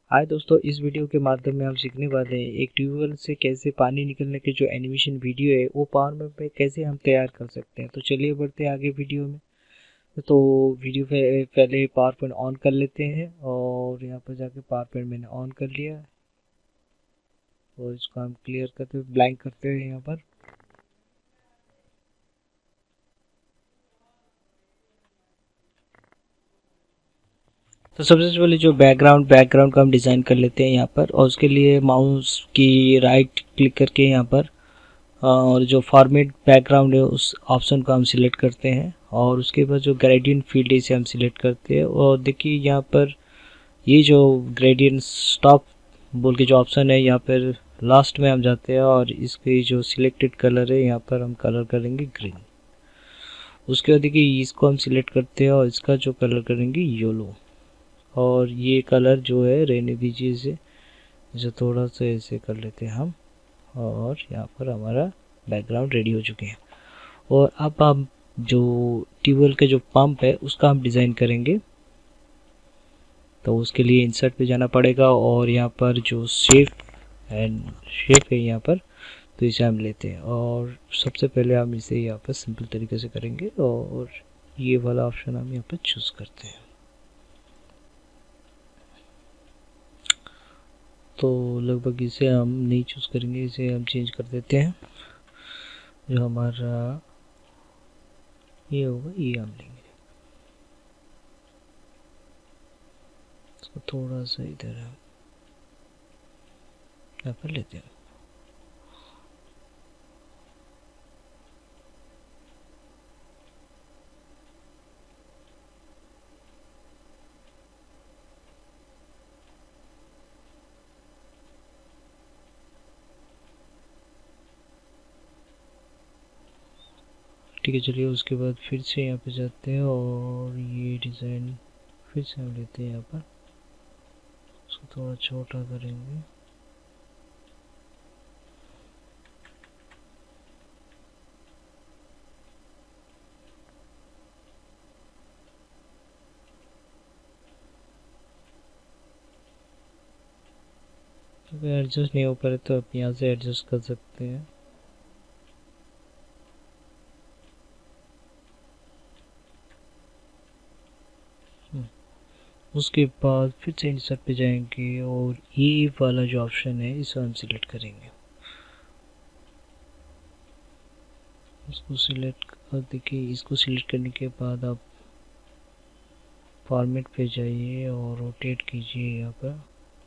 हाय दोस्तों, इस वीडियो के माध्यम में हम सीखने वाले हैं एक ट्यूबवेल से कैसे पानी निकलने के जो एनिमेशन वीडियो है वो पावर में कैसे हम तैयार कर सकते हैं। तो चलिए बढ़ते हैं आगे वीडियो में। तो वीडियो पे पहले पावर पॉइंट ऑन कर लेते हैं और यहाँ पर जाके पावर पॉइंट मैंने ऑन कर लिया है और इसको हम क्लियर करते हुए ब्लैंक करते हैं यहाँ पर। तो सबसे पहले जो बैकग्राउंड का हम डिज़ाइन कर लेते हैं यहाँ पर, और उसके लिए माउस की राइट क्लिक करके यहाँ पर और जो फॉर्मेट बैकग्राउंड है उस ऑप्शन को हम सिलेक्ट करते हैं और उसके बाद जो ग्रेडियंट फील्ड है इसे हम सिलेक्ट करते हैं। और देखिए यहाँ पर ये जो ग्रेडियंट स्टॉप बोल के जो ऑप्शन है यहाँ पर लास्ट में हम जाते हैं और इसके जो सिलेक्टेड कलर है यहाँ पर हम कलर करेंगे ग्रीन। उसके बाद देखिए इसको हम सिलेक्ट करते हैं और इसका जो कलर करेंगे येलो, और ये कलर जो है रहने दीजिए इसे, जो थोड़ा सा ऐसे कर लेते हैं हम। और यहाँ पर हमारा बैकग्राउंड रेडी हो चुके हैं। और अब हम जो ट्यूबवेल का जो पंप है उसका हम डिज़ाइन करेंगे। तो उसके लिए इंसर्ट पे जाना पड़ेगा और यहाँ पर जो शेप है यहाँ पर, तो इसे हम लेते हैं और सबसे पहले हम इसे यहाँ पर सिंपल तरीके से करेंगे और ये वाला ऑप्शन हम यहाँ पर चूज़ करते हैं। तो लगभग इसे हम नहीं चूज़ करेंगे, इसे हम चेंज कर देते हैं। जो हमारा ये होगा ये हम लेंगे, इसको थोड़ा सा इधर हम यहाँ पर लेते हैं। ठीक है, चलिए उसके बाद फिर से यहाँ पे जाते हैं और ये डिज़ाइन फिर से हम लेते हैं यहाँ पर, उसको थोड़ा छोटा करेंगे। अगर एडजस्ट नहीं हो पा रहे तो आप यहाँ से एडजस्ट कर सकते हैं। उसके बाद फिर से इंसर्ट पे जाएंगे और ये वाला जो ऑप्शन है इसे हम सिलेक्ट करेंगे। इसको सिलेक्ट कर देखिए, इसको सिलेक्ट करने के बाद आप फॉर्मेट पे जाइए और रोटेट कीजिए यहाँ पर।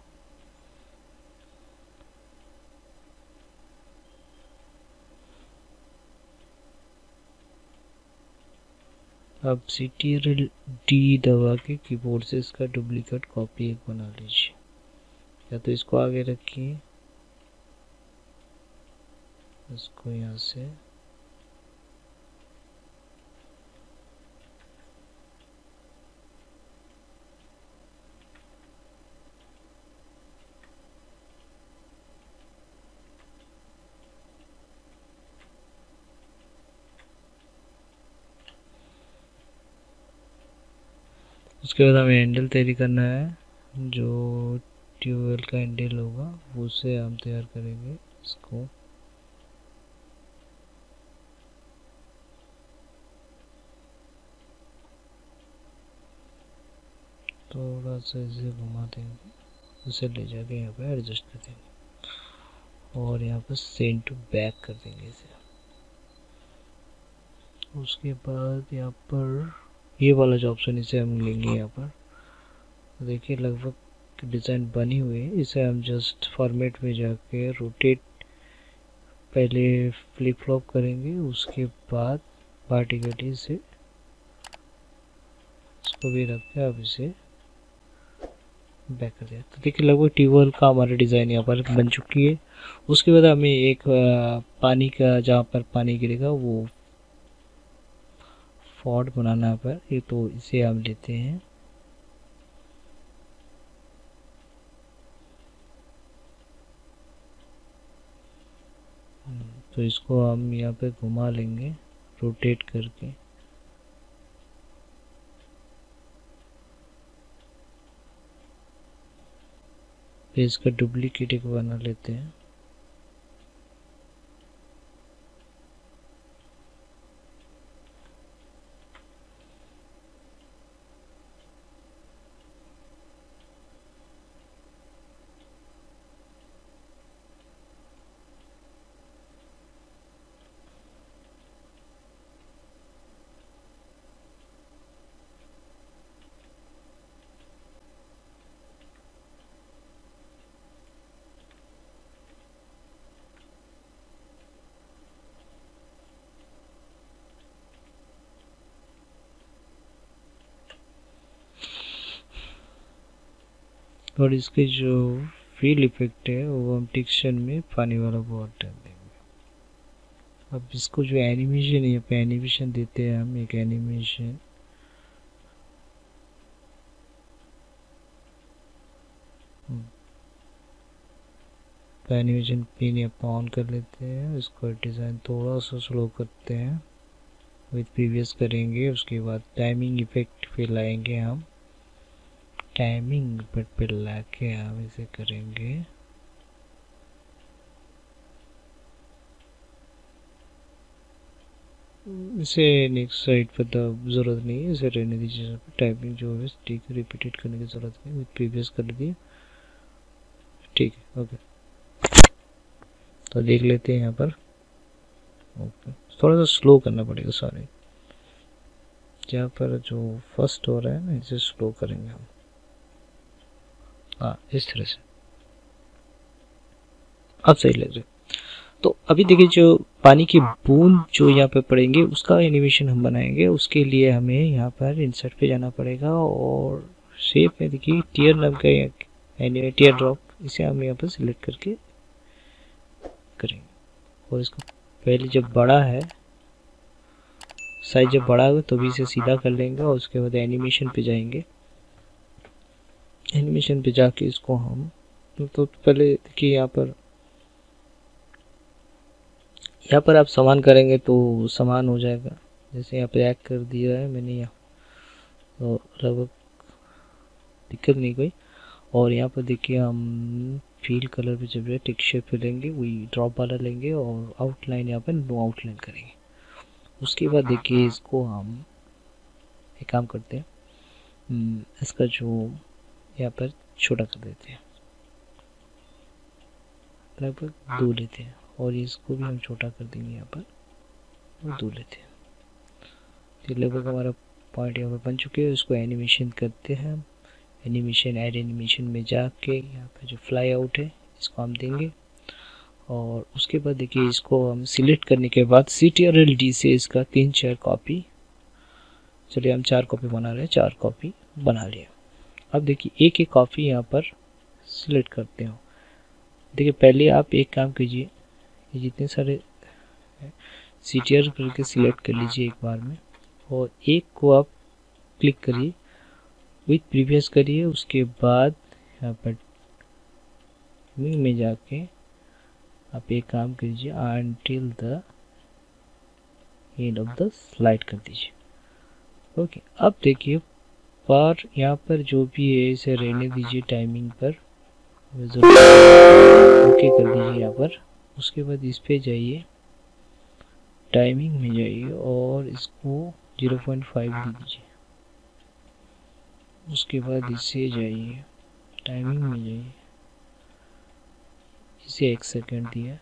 अब CTRL-D दबा के कीबोर्ड से इसका डुप्लीकेट कॉपी एक बना लीजिए, या तो इसको आगे रखिए, इसको यहाँ से उसके बाद हमें हैंडल तैयारी करना है। जो ट्यूबवेल का हैंडल होगा उसे हम तैयार करेंगे। इसको थोड़ा सा इसे घुमा देंगे, उसे ले जाके यहाँ पर एडजस्ट कर देंगे और यहाँ पर सेंड टू बैक कर देंगे इसे। उसके बाद यहाँ पर ये वाला जो ऑप्शन इसे हम लेंगे यहाँ पर। देखिए लगभग डिज़ाइन बनी हुई है, इसे हम जस्ट फॉर्मेट में जाके रोटेट पहले फ्लिप फ्लॉप करेंगे, उसके बाद वर्टिकली से इसको भी रख के अब इसे बैक कर दिया। तो देखिए लगभग ट्यूबवेल का हमारा डिज़ाइन यहाँ पर बन चुकी है। उसके बाद हमें एक पानी का, जहाँ पर पानी गिरेगा वो फॉर्ट बनाना पर, ये तो इसे हम लेते हैं। तो इसको हम यहाँ पे घुमा लेंगे रोटेट करके। फिर इसका डुप्लीकेट एक बना लेते हैं। और इसके जो फील इफेक्ट है वो हम टेक्सचर में पानी वाला बहुत डाल देंगे। अब इसको जो एनिमेशन है, यहाँ पे एनिमेशन देते हैं हम एक एनिमेशन। तो एनिमेशन पिन यहाँ पे ऑन कर लेते हैं। इसको डिज़ाइन थोड़ा सा स्लो करते हैं, विद प्रीवियस करेंगे। उसके बाद टाइमिंग इफेक्ट पे लाएंगे हम, टाइमिंग इफेक्ट पे लाके हम इसे करेंगे। इसे नेक्स्ट साइड पर तो ज़रूरत नहीं है, इसे रहने दीजिए। टाइपिंग जो है ठीक है, रिपीटेड करने की ज़रूरत नहीं, विद प्रीवियस कर दिए। ठीक है, ओके। तो देख लेते हैं यहाँ पर। ओके, थोड़ा सा स्लो करना पड़ेगा सारे। यहाँ पर जो फर्स्ट हो रहा है ना, इसे स्लो करेंगे हम। हाँ, इस तरह से अब सही लग रहा है। तो अभी देखिए, जो पानी की बूंद जो यहाँ पे पड़ेंगे उसका एनिमेशन हम बनाएंगे। उसके लिए हमें यहाँ पर इंसर्ट पे जाना पड़ेगा और शेप में देखिए टीयर नाम का टीयर ड्रॉप, इसे हम यहाँ पर सिलेक्ट करके करेंगे। और इसको पहले जब बड़ा है, साइज जब बड़ा हो तो भी इसे सीधा कर लेंगे और उसके बाद एनिमेशन पे जाएंगे। एनिमेशन पे जाके इसको हम तो पहले देखिए यहाँ पर आप समान करेंगे तो समान हो जाएगा। जैसे यहाँ पे ऐड कर दिया है मैंने यहाँ, तो लगभग दिक्कत नहीं कोई। और यहाँ पर देखिए हम फील कलर पे जब टेक्सचर पे लेंगे, वही ड्रॉप वाला लेंगे और आउटलाइन यहाँ पर नो आउटलाइन करेंगे। उसके बाद देखिए इसको हम एक काम करते हैं, इसका जो यहाँ पर छोटा कर देते हैं, लगभग 2 लेते हैं। और इसको भी हम छोटा कर देंगे यहाँ पर, 2 लेते हैं। तो लगभग हमारा पॉइंट यहाँ पर बन चुके हैं। इसको एनिमेशन करते हैं। एनिमेशन ऐड एनिमेशन में जाके यहाँ पे जो फ्लाई आउट है इसको हम देंगे। और उसके बाद देखिए इसको हम सिलेक्ट करने के बाद CTRL-D से इसका 3-4 कॉपी, चलिए हम 4 कॉपी बना रहे हैं, 4 कॉपी बना लिया। अब देखिए एक एक कॉपी यहाँ पर सिलेक्ट करते हो। देखिए पहले आप एक काम कीजिए, ये जितने सारे CTRL करके सिलेक्ट कर लीजिए एक बार में, और एक को आप क्लिक करिए, विथ प्रीवियस करिए। उसके बाद यहाँ पर में जाके आप एक काम कीजिए, until the end of the slide कर दीजिए। ओके, अब देखिए पर यहाँ पर जो भी है इसे रहने दीजिए टाइमिंग पर, ओके कर दीजिए यहाँ पर। उसके बाद इस पे जाइए, टाइमिंग में जाइए और इसको 0.5 दे दीजिए। उसके बाद इसे जाइए, टाइमिंग में जाइए, इसे 1 सेकंड दिया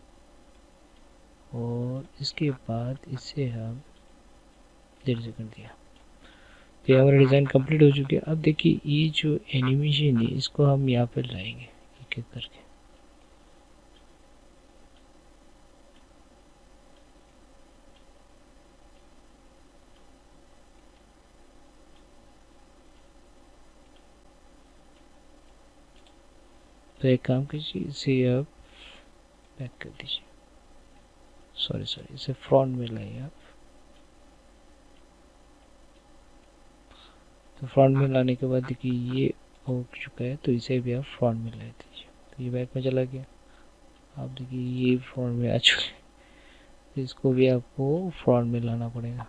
और इसके बाद इसे हम 1.5 सेकंड दिया। तो हमारा डिज़ाइन कंप्लीट हो चुके हैं। अब देखिए ये जो एनिमेशन है इसको हम यहाँ पर लाएंगे एक एक करके। तो एक काम कीजिए, इसे आप बैक कर दीजिए, सॉरी इसे फ्रंट में लाइए आप। तो फ्रंट में लाने के बाद देखिए ये हो चुका है, तो इसे भी आप फ्रंट में ला दीजिए। तो ये बैक में चला गया। आप देखिए ये फ्रंट में आ चुके हैं, तो इसको भी आपको फ्रंट में लाना पड़ेगा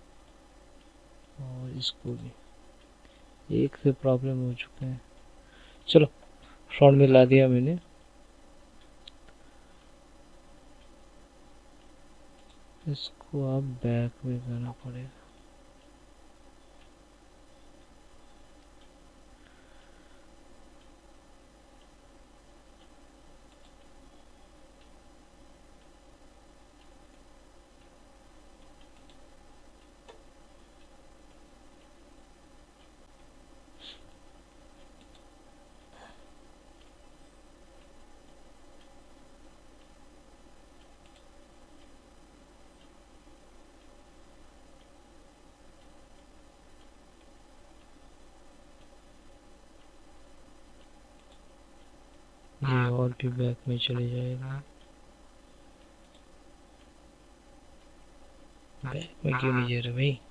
और इसको भी। एक से प्रॉब्लम हो चुका है, चलो फ्रंट में ला दिया मैंने। इसको आप बैक में करना पड़ेगा। ये और भी बैक में चले जाएगा। बैक में क्यों नहीं जा रहा भाई?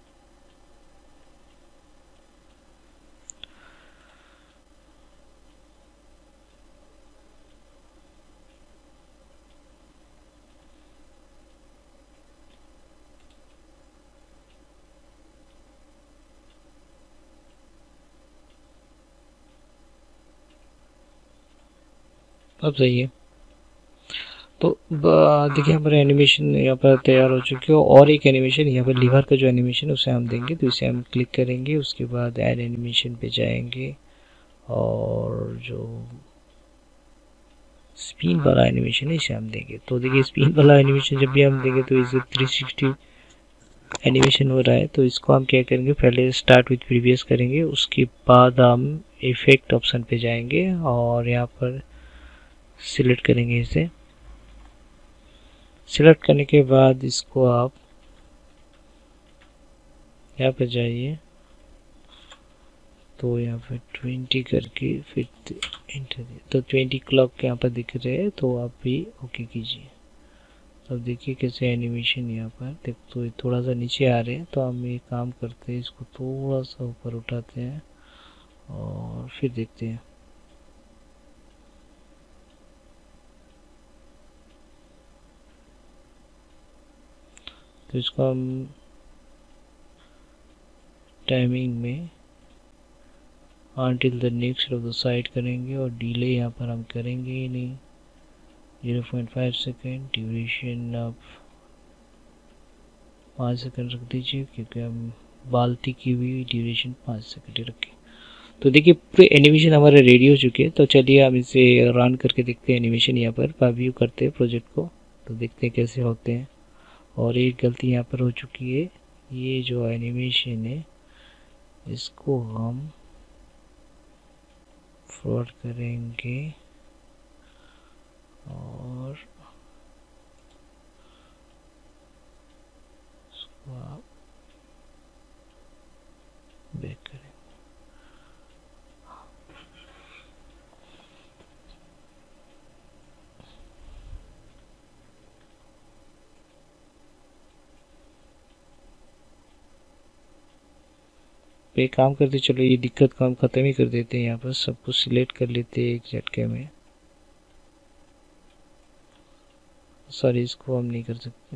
अब सही है। तो देखिए यहाँ पर एनिमेशन यहाँ पर तैयार हो चुकी है। और एक एनिमेशन यहाँ पर लीवर का जो एनिमेशन है उसे हम देंगे, तो इसे हम क्लिक करेंगे, उसके बाद ऐड एनिमेशन पे जाएंगे और जो स्पिन वाला एनिमेशन है इसे हम देंगे। तो देखिए स्पिन वाला एनिमेशन जब भी हम देंगे तो इसे 360 एनिमेशन हो रहा है। तो इसको हम क्या करेंगे, पहले स्टार्ट विथ प्रीवियस करेंगे, उसके बाद हम इफेक्ट ऑप्शन पे जाएंगे और यहाँ पर सिलेक्ट करेंगे। इसे सिलेक्ट करने के बाद इसको आप यहाँ पे जाइए, तो यहाँ पे 20 करके फिर एंटर दिए तो 20 क्लॉक यहाँ पर दिख रहे हैं, तो आप भी ओके कीजिए। अब देखिए कैसे एनिमेशन यहाँ पर देख, तो थोड़ा सा नीचे आ रहे हैं, तो हम ये काम करते हैं, इसको थोड़ा सा ऊपर उठाते हैं और फिर देखते हैं। तो इसको हम टाइमिंग में until the next of the side करेंगे और डिले यहाँ पर हम करेंगे ही नहीं। 0.5 सेकेंड, ड्यूरेशन आप 5 सेकेंड रख दीजिए, क्योंकि हम बाल्टी की हुई ड्यूरेशन 5 सेकेंड ही रखें। तो देखिए पूरे एनिमेशन हमारे रेडी हो चुके हैं। तो चलिए हम इसे रन करके देखते हैं एनिमेशन यहाँ पर प्रीव्यू करते हैं प्रोजेक्ट को, तो देखते हैं कैसे होते हैं। और एक गलती यहाँ पर हो चुकी है, ये जो एनिमेशन है इसको हम फॉरवर्ड करेंगे और इसको आप बैक करेंगे। पे काम करते, चलो ये दिक्कत को हम ख़त्म ही कर देते हैं। यहाँ पर सब कुछ सिलेक्ट कर लेते हैं एक झटके में। सॉरी, इसको हम नहीं कर सकते।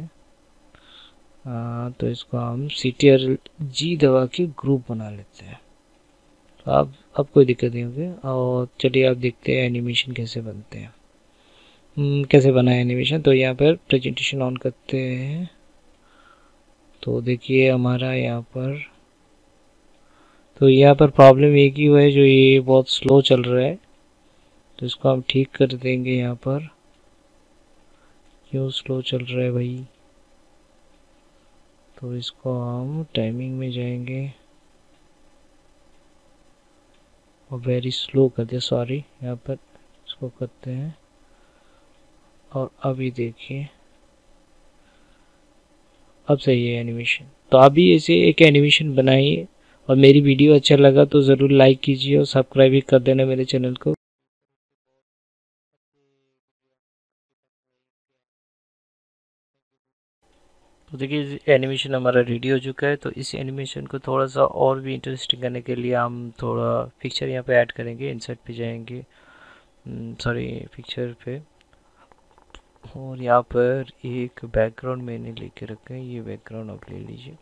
तो इसको हम CTRL-G दबा के ग्रुप बना लेते हैं। तो अब कोई दिक्कत नहीं होगी। और चलिए अब देखते हैं एनिमेशन कैसे बनते हैं। कैसे बना है एनिमेशन, तो यहाँ पर प्रेजेंटेशन ऑन करते हैं। तो देखिए हमारा यहाँ पर, तो यहाँ पर प्रॉब्लम एक ही हुआ है, जो ये बहुत स्लो चल रहा है, तो इसको हम ठीक कर देंगे। यहाँ पर क्यों स्लो चल रहा है भाई, तो इसको हम टाइमिंग में जाएंगे और वेरी स्लो कर दिया, सॉरी। यहाँ पर इसको करते हैं और अभी देखिए अब सही है एनिमेशन। तो आप भी ऐसे एक एनिमेशन बनाइए, और मेरी वीडियो अच्छा लगा तो ज़रूर लाइक कीजिए और सब्सक्राइब भी कर देना मेरे चैनल को। तो देखिए एनिमेशन हमारा रेडी हो चुका है। तो इस एनिमेशन को थोड़ा सा और भी इंटरेस्टिंग करने के लिए हम थोड़ा पिक्चर यहाँ पे ऐड करेंगे, इंसर्ट पे जाएंगे, सॉरी पिक्चर पे, और यहाँ पर एक बैकग्राउंड मैंने लेके रखा है, ये बैकग्राउंड आप ले लीजिए।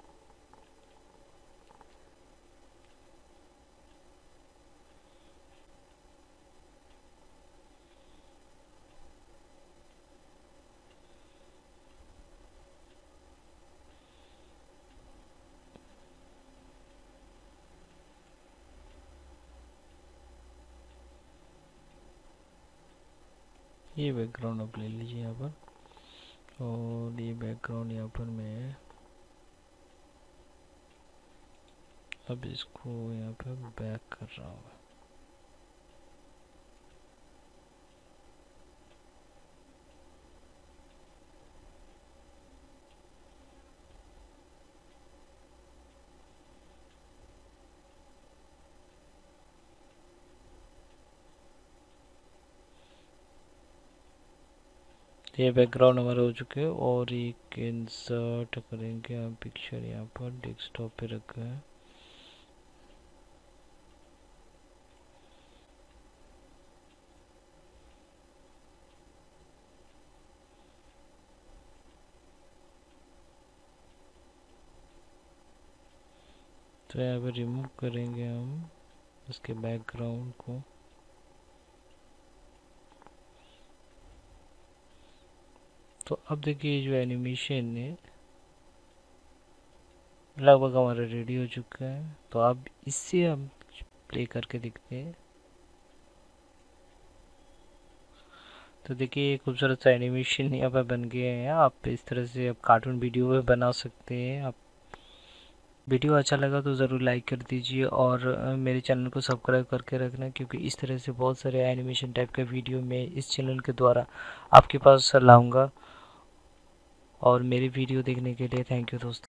ये बैकग्राउंड आप ले लीजिए यहाँ पर, और ये बैकग्राउंड यहाँ पर मैं अब इसको यहाँ पर बैक कर रहा हूँ। ये बैकग्राउंड हमारे हो चुके हैं, और एक इंसर्ट करेंगे हम पिक्चर यहाँ पर डेस्कटॉप पे रखा है। तो यहाँ पे रिमूव करेंगे हम इसके बैकग्राउंड को। तो अब देखिए जो एनिमेशन है लगभग हमारा रेडी हो चुका है। तो अब इससे हम प्ले करके देखते हैं। तो देखिए खूबसूरत सा एनिमेशन यहाँ पर बन गया है। आप इस तरह से आप कार्टून वीडियो भी बना सकते हैं। आप वीडियो अच्छा लगा तो ज़रूर लाइक कर दीजिए, और मेरे चैनल को सब्सक्राइब करके रखना, क्योंकि इस तरह से बहुत सारे एनिमेशन टाइप के वीडियो मैं इस चैनल के द्वारा आपके पास लाऊंगा। और मेरी वीडियो देखने के लिए थैंक यू दोस्तों।